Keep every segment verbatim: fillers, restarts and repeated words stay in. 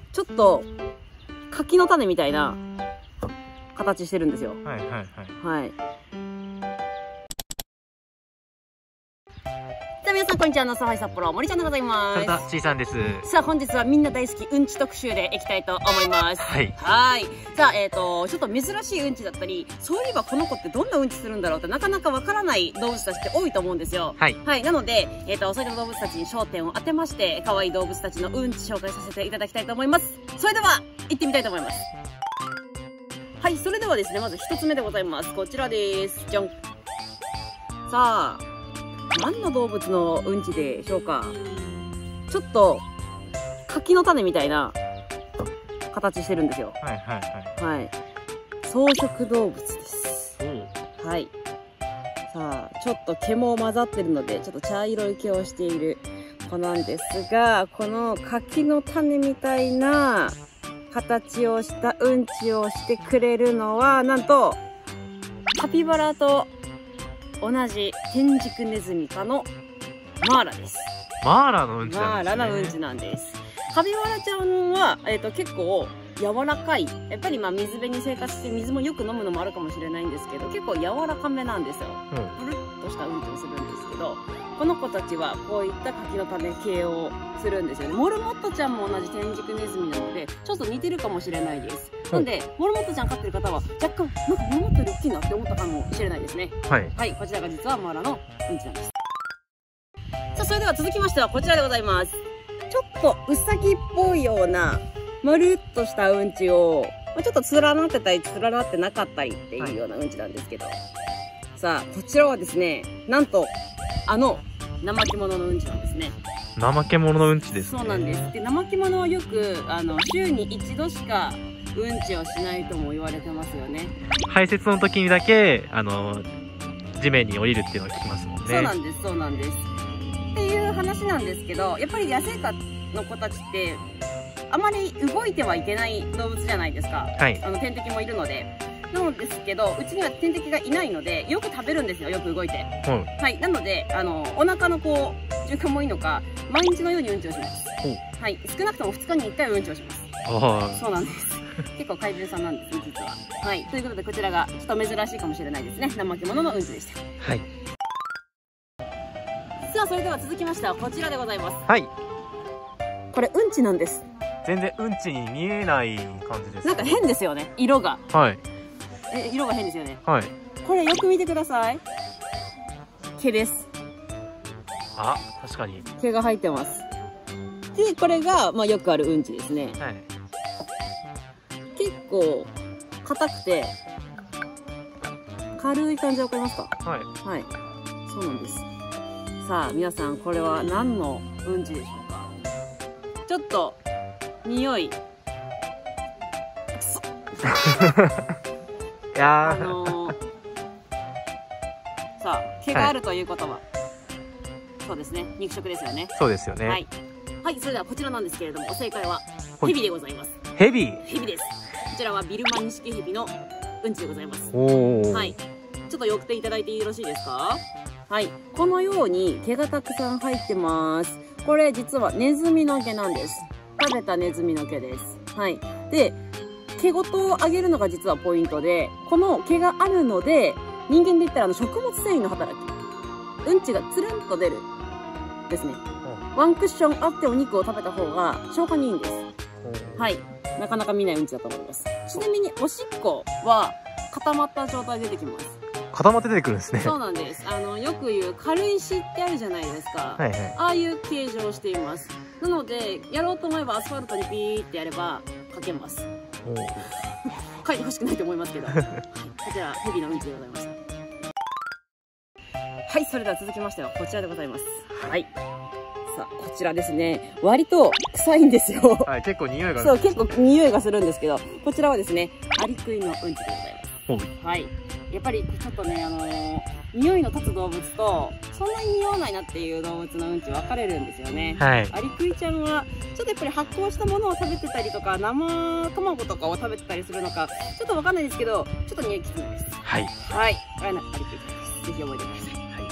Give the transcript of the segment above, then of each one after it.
ちょっと柿の種みたいな形してるんですよ。 はいはいはい。 はい。さあ皆さんこんにちは、ノスハイ札幌森ちゃんでございます。 それとちいさんです。 さあ本日はみんな大好きうんち特集でいきたいと思います。 はい。 はい。さあえっとちょっと珍しいうんちだったり、そういえばこの子ってどんなうんちするんだろうってなかなかわからない動物たちって多いと思うんですよ。 はい。 はい。なのでえっとそういった動物たちに焦点を当てまして、可愛い動物たちのうんち紹介させていただきたいと思います。それでは行ってみたいと思います。はい。それではですね、まず一つ目でございます。こちらです。じゃん。さあ。何の動物のうんちでしょうか。ちょっと柿の種みたいな形してるんですよ。 はいはいはい。 はい。草食動物です。はい。さあ、ちょっと毛も混ざってるので、ちょっと茶色い毛をしている子なんですが、この柿の種みたいな形をしたうんちをしてくれるのは、なんと、カピバラと同じ天竺ネズミ科のマーラです。 マーラのうんちマーなんですね。 ラのうんちなんです。カピバラちゃんは、えっと、結構柔らかい。やっぱりまあ水辺に生活して水もよく飲むのもあるかもしれないんですけど、結構柔らかめなんですよ。 うん。 プルッとしたうんちをするんですけど、この子たちはこういった柿の種系をするんですよね。モルモットちゃんも同じ天竺ネズミなので、ちょっと似てるかもしれないです。なんで、モルモットちゃん飼ってる方は、若干、なんかモルモットより大きいなって思ったかもしれないですね。 はい。 はい、こちらが実はマーラのうんちなんです。さあ、それでは続きましてはこちらでございます。ちょっとウサギっぽいような、まるっとしたうんちを、ちょっと連なってたり、連なってなかったりっていうようなうんちなんですけど。はい、さあ、こちらはですね、なんと、あの、怠け者のうんちなんですね。 怠け者のうんちですね。 そうなんです。で、怠け者はよく、あの、週に一度しかうんちをしないとも言われてますよね。 排泄の時にだけ、あの、地面に降りるっていうのを聞きますもんね。 そうなんです、そうなんです。っていう話なんですけど、やっぱり野生下の子たちって、あまり動いてはいけない動物じゃないですか。 はい。 あの、天敵もいるので。なんですけど、うちには天敵がいないので、よく食べるんですよ、よく動いて。 うん。 はい。なので、あの、お腹のこう、循環もいいのか、毎日のようにうんちをします。はい。少なくともふつかにいっかいうんちをします。 ああ。 そうなんです。結構怪獣さんなんですね、実は。はい。ということで、こちらがちょっと珍しいかもしれないですね。怠け者のうんちでした。 はい。 さあ、それでは続きましてはこちらでございます。 はい。 これ、うんちなんです。 全然うんちに見えない感じです。 なんか変ですよね、色が。 はい。 え、色が変ですよね。 はい。 これよく見てください。毛です。 あ、確かに。 毛が入ってます。で、これが、まあよくあるうんちですね。 はい。 結構、硬くて、軽い感じわかりますか？ はい。 はい。そうなんです。さあ、皆さん、これは何のうんちでしょうか？ちょっと、匂い。くそいやあのー、さあ、毛があるということは、はい、そうですね、肉食ですよね。 そうですよね。 はい。はい、それではこちらなんですけれども、正解は、ヘビでございます。 ヘビ？ ヘビです。こちらはビルマニシキヘビのうんちでございます。 おー。 はい。ちょっと寄っていただいてよろしいですか？はい。このように毛がたくさん入ってます。これ実はネズミの毛なんです。食べたネズミの毛です。はい。で、毛ごとをあげるのが実はポイントで、この毛があるので、人間で言ったらあの食物繊維の働き。うんちがつるんと出る。ですね。ワンクッションあってお肉を食べた方が消化にいいんです。はい。なかなか見ないうんちだと思います。ちなみにおしっこは固まった状態で出てきます。 固まって出てくるんですね。 そうなんです。あの、よく言う軽石ってあるじゃないですか。 はいはい。 ああいう形状をしています。なので、やろうと思えばアスファルトにピーってやれば書けます。書いてほしくないと思いますけど。こちら、ヘビのうんちでございました。はい、それでは続きましてはこちらでございます。はい。さあ、こちらですね。割と臭いんですよ。 はい、結構匂いが。 そう、結構匂いがするんですけど、こちらはですね、アリクイのうんちでございます。はい。やっぱりちょっとね、あのー、匂いの立つ動物と、そんなに匂わないなっていう動物のうんち分かれるんですよね。はい。アリクイちゃんは、ちょっとやっぱり発酵したものを食べてたりとか、生卵とかを食べてたりするのか、ちょっと分かんないですけど、ちょっと匂いきついです。はい。はい。これはアリクイちゃんです。ぜひ覚えてください。はい。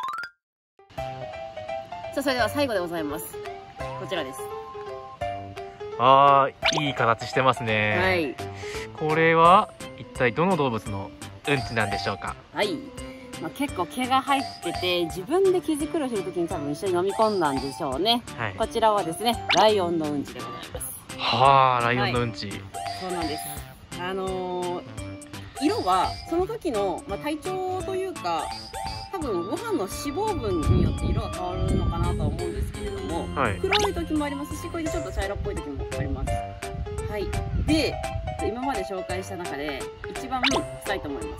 さあ、それでは最後でございます。こちらです。 ああ、いい形してますね。 はい。 これは一体どの動物のうんちなんでしょうか。 はい。まあ、結構毛が入ってて、自分で毛づくろいするときに多分一緒に飲み込んだんでしょうね。はい、こちらはですね、ライオンのうんちでございます。 はあ、ライオンのうんち。はい、 そうなんです。あのー、色はその時の、まあ、体調というか、多分ご飯の脂肪分によって色が変わるのかなとは思うんですけれども、はい、黒い時もありますし、これでちょっと茶色っぽい時もあります。はい。で、今まで紹介した中で一番臭いと思います。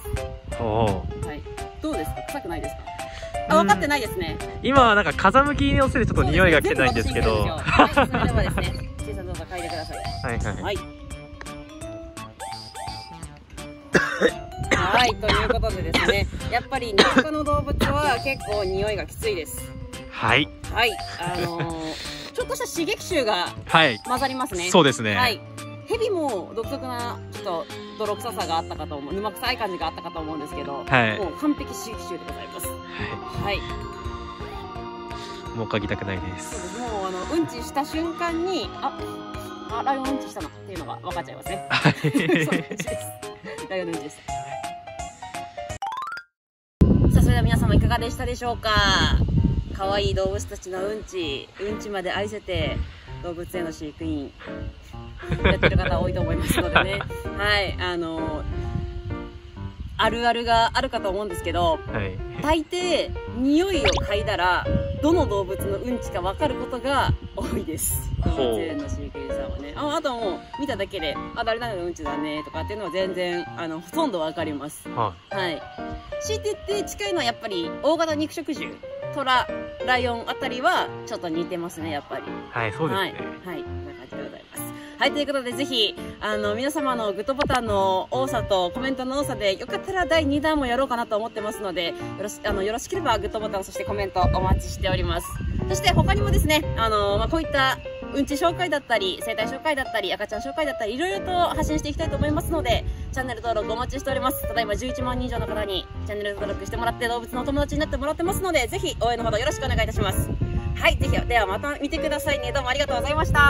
はい。どうですか？臭くないですか？あ、分かってないですね。 今はなんか風向きによってちょっと匂いが来てないんですけど。 はい、それではですね、小さな動作嗅いでください。 はいはい。 はい。はい、ということでですね、やっぱり他の動物は結構匂いがきついです。 はい。 はい、あのー、ちょっとした刺激臭が混ざりますね。 はい、そうですね。はい。 ヘビも独特なちょっと泥臭さがあったかと思う、沼臭い感じがあったかと思うんですけど、はい、もう完璧刺激臭でございます。はい。 もう嗅ぎたくないです。 そうです。もうあのうんちした瞬間に、あ、あライオンうんちしたなっていうのが分かっちゃいますね。そういう感じです。ライオンのうんちです。さあ、それでは皆様いかがでしたでしょうか。可愛い動物たちのうんち、うんちまで愛せて動物園の飼育員やってる方多いと思いますのでね。はい、あのあるあるがあるかと思うんですけど、はい、大抵匂いを嗅いだらどの動物のうんちか分かることが多いです。動物園の飼育員さんはね。あ, あとはもう見ただけで、あ、誰々のうんちだねとかっていうのは全然あのほとんど分かります。は、はい、強いてって近いのはやっぱり大型肉食獣、トラ、ライオンあたりはちょっと似てますね、やっぱり。 はい、そうですね。 はい、はい、こんな感じでございます。はい、ということでぜひあの皆様のグッドボタンの多さとコメントの多さでよかったらだいにだんもやろうかなと思ってますので、よろしあのよろしければグッドボタン、そしてコメントお待ちしております。そして他にもですね、あの、まあ、こういったうんち紹介だったり生態紹介だったり赤ちゃん紹介だったりいろいろと発信していきたいと思いますので、チャンネル登録お待ちしております。ただいまじゅういちまんにん以上の方にチャンネル登録してもらって動物のお友達になってもらってますので、ぜひ応援のほどよろしくお願いいたします。はい、ぜひではまた見てくださいね。どうもありがとうございました。